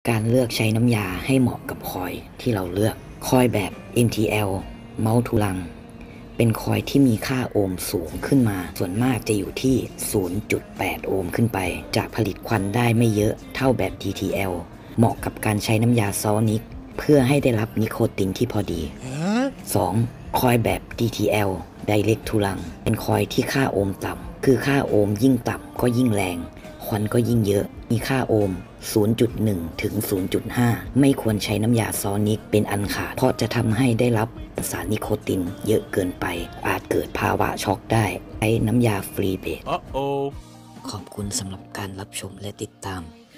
การเลือกใช้น้ำยาให้เหมาะกับคอยที่เราเลือกคอยแบบ NTL เมาส์ทุลังเป็นคอยที่มีค่าโอห์มสูงขึ้นมาส่วนมากจะอยู่ที่ 0.8 โอห์มขึ้นไปจะผลิตควันได้ไม่เยอะเท่าแบบ TTL เหมาะกับการใช้น้ำยาซอนิกเพื่อให้ได้รับนิโคตินที่พอดี 2. คอยแบบ DTL Direct ทุลังเป็นคอยที่ค่าโอห์มต่ำคือค่าโอห์มยิ่งต่ำก็ยิ่งแรงควันก็ยิ่งเยอะมีค่าโอห์ม 0.1 ถึง 0.5 ไม่ควรใช้น้ำยาซอนิกเป็นอันขาดเพราะจะทำให้ได้รับสารนิโคตินเยอะเกินไปอาจเกิดภาวะช็อกได้ใช้น้ำยาฟรีเบสขอบคุณสำหรับการรับชมและติดตาม